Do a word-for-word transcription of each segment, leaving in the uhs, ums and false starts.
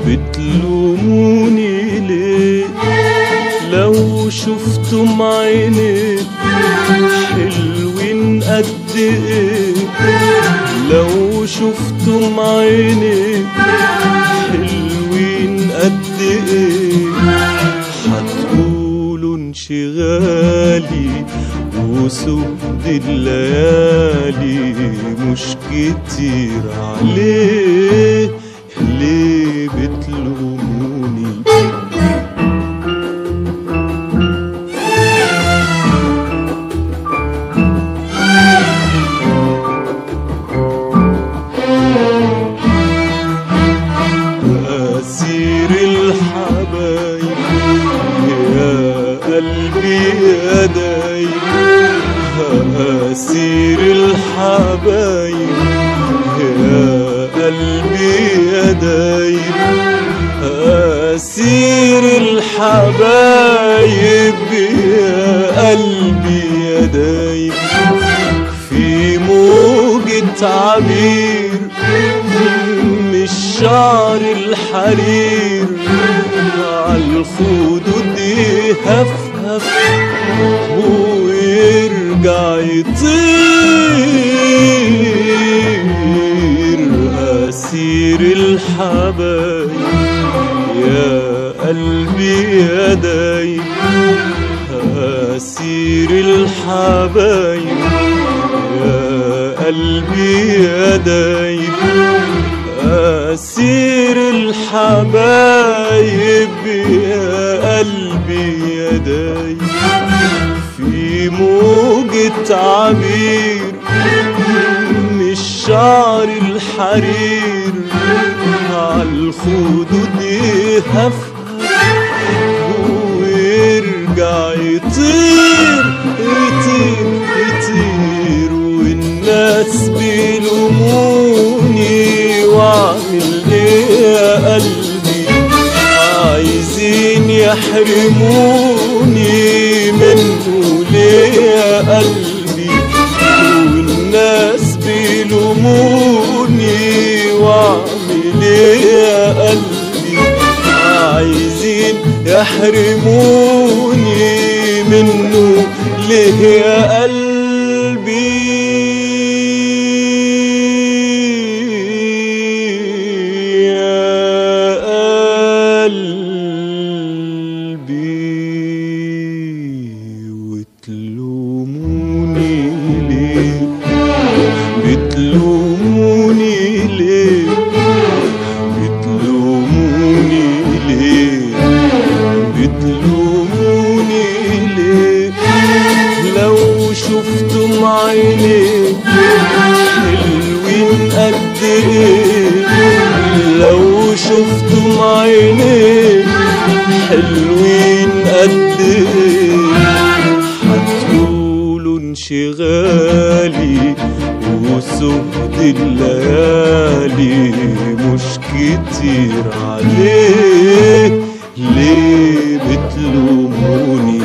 بتلوموني ليه؟ لو شفتم عيني حلوين قد ايه، لو شفتم عيني حلوين قد ايه، هتقولوا انشغالي وسود الليالي مش كتير عليه، ليه بتلوموني؟ أسير الحبايب يا قلبي يا دايب، أسير الحبايب يا قلبي يا دايب، أسير الحبايب يا قلبي يا دايب، في موجة عبير مش شعر الحرير، عالخدود يهفهف ويرجع يطير. أسير الحبايب يا قلبي يا دايب، أسير الحبايب يا قلبي يا دايب، أسير الحبايب يا قلبي يا دايب، في موجة عبير مش شعر الحرير، عالخدود يهفهف ويرجع يطير يطير يطير. والناس بيلوموني واعمل ايه يا قلبي، عايزين يحرموني منه ليه يا قلبي، والناس بيلوموني واعمل ايه يا قلبي، عايزين يحرموني منه ليه يا قلبي. بتلوموني ليه؟ بتلوموني ليه؟ بتلوموني ليه؟ لو شفتم عيني حلوين قد ايه، لو شفتم عيني حلوين قد ايه، هتقولوا انشغالي وسود الليالي مش كتير عليه، ليه بتلوموني؟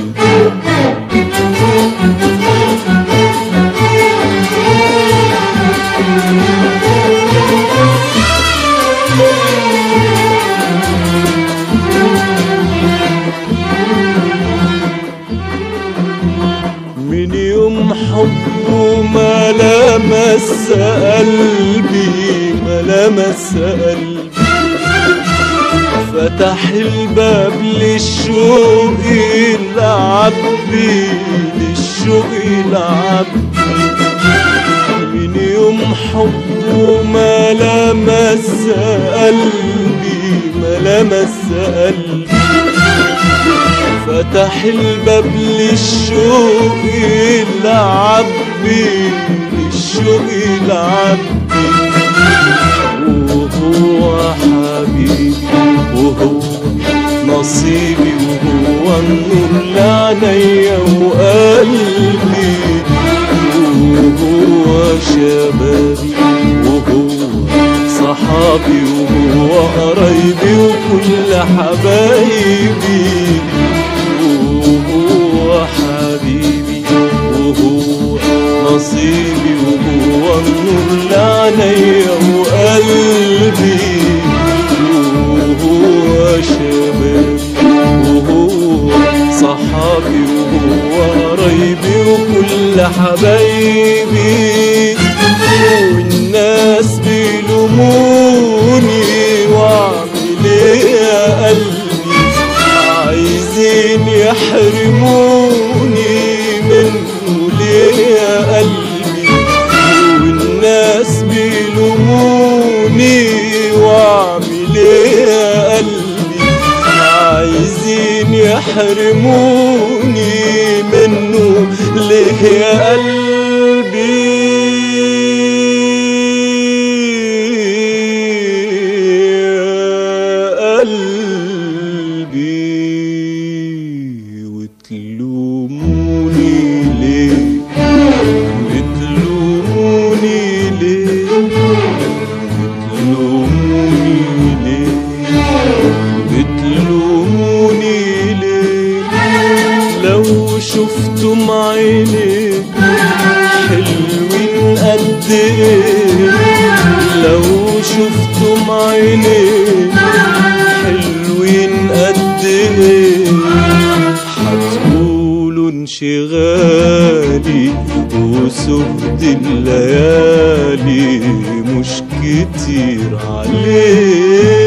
من يوم حبه ما لمس قلبي، ما لمس قلبي، فتح الباب للشوق يلعبي، للشوق يلعبي. من يوم حبه ما لمس قلبي، ما لمس قلبي، فتح الباب للشوق يلعبي، للشوق يلعبي. وهو حبيبي وهو نصيبي وهو النور لعينيا وقلبي، وهو شبابي وهو صحابي وهو قرايبي وكل حبايبي، وهو حبيبي وهو نصيبي وهو النور لعينيا وقلبي، وهو شبابي وهو صحابي وهو قرايبي وكل حبايبي. والناس بيلوموني واعمل ايه يا قلبي، عايزين يحرموني منه ليه يا قلبي. والناس بيلوموني واعمل ايه يا قلبي، عايزين يحرموني منه ليه يا قلبي. وتلوموني ليه، بتلوموني ليه، بتلوموني ليه، بتلوموني ليه. لو شفتم عيني حلوين قد ايه، لو شفتم عيني حلوين قد ايه، هتقولوا انشغالي وسهد الليالي مش كتير عليه.